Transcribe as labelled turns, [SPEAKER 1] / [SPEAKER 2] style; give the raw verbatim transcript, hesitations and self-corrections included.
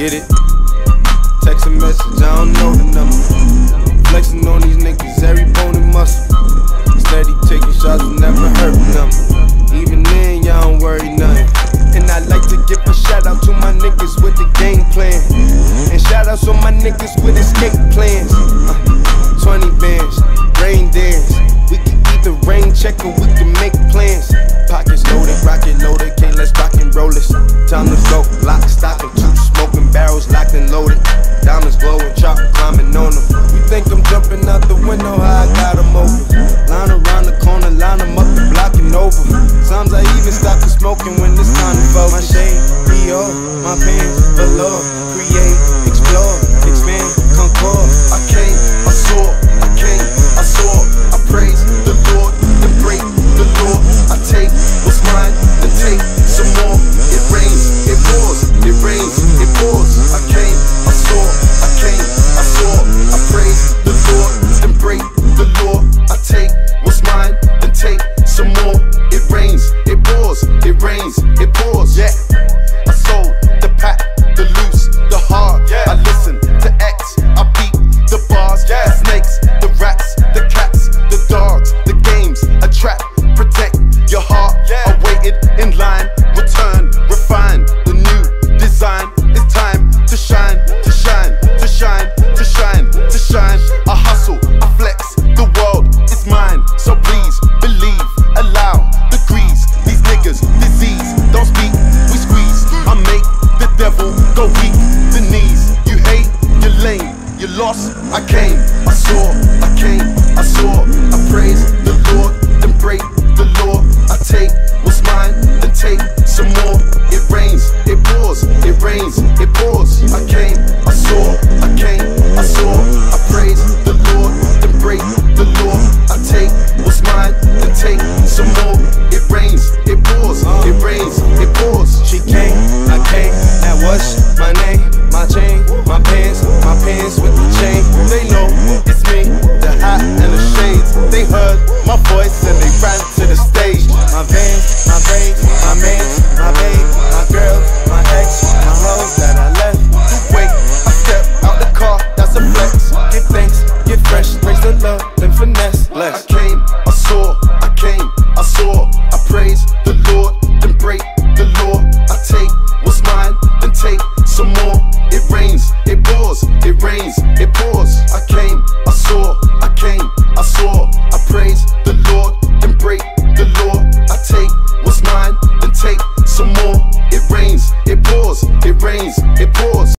[SPEAKER 1] Get it? Text a message, I don't know the number. Flexing on these niggas, every bone and muscle. Steady taking shots, never hurt them. Even then, y'all don't worry nothing. And I like to give a shout out to my niggas with the game plan. And shout outs on my niggas with escape plans. Uh, twenty bands, rain dance. We can either rain check or we can make plans. Pockets loaded, rocket loaded, can't let's rock and roll this. Time to go, lock, stock, and two smoking barrels locked and loaded. Diamonds glowing, chop climbing on them. You think I'm jumping out the window, how I got them open. Line around the corner, line them up and blocking over. Sometimes I even stop the smoking when it's time to vote. My shade, Rio, my pants, below. Create, explore, expand, concord. I came, I saw, I came, I saw. I praise the Lord and break the law. I take what's mine and take some more. It rains, it pours, it rains, it pours. I came, I saw, I came, I saw. I praise the Lord and break the law. I take what's mine and take some more. It rains, it pours, it rains, it pours. Yeah, I sold the pack, the loose, the hard. Yeah, I listen to X, I beat the bars. Yeah, the snakes, the rats, the cats, the dogs, the games, a trap. Protect your heart. Yeah, I waited in line, return, refine the new design. It's time to shine, to shine, to shine, to shine, to shine. I hustle, I flex, the world is mine. So please believe, allow degrees. These niggas, disease, don't speak, we squeeze. I make the devil go weak, the knees. You hate, you're lame, you lost. I came, I saw, I came, I saw. I praise the Lord and break the law. I take what's mine and take some more. It rains, it pours, it rains, it pours. I came,